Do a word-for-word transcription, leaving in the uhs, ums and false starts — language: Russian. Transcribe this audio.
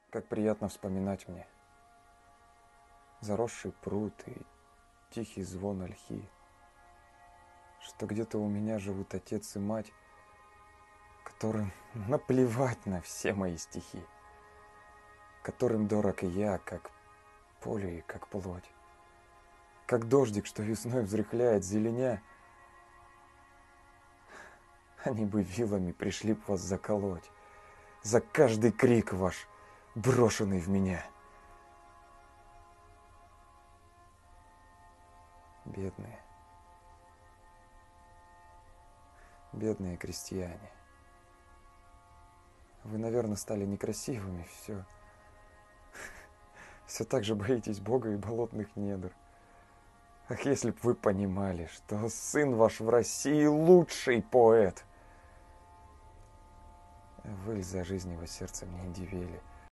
Как приятно вспоминать мне заросший пруд и тихий звон ольхи, что где-то у меня живут отец и мать, которым наплевать на все мои стихи, которым дорог и я, как поле и как плоть, как дождик, что весной взрыхляет зеленя. Они бы вилами пришли б вас заколоть за каждый крик ваш, брошенный в меня. Бедные, бедные крестьяне. Вы, наверное, стали некрасивыми, все. Все так же боитесь Бога и болотных недр. Ах, если б вы понимали, что сын ваш в России лучший поэт. Вы за жизнь его сердца мне не дивели.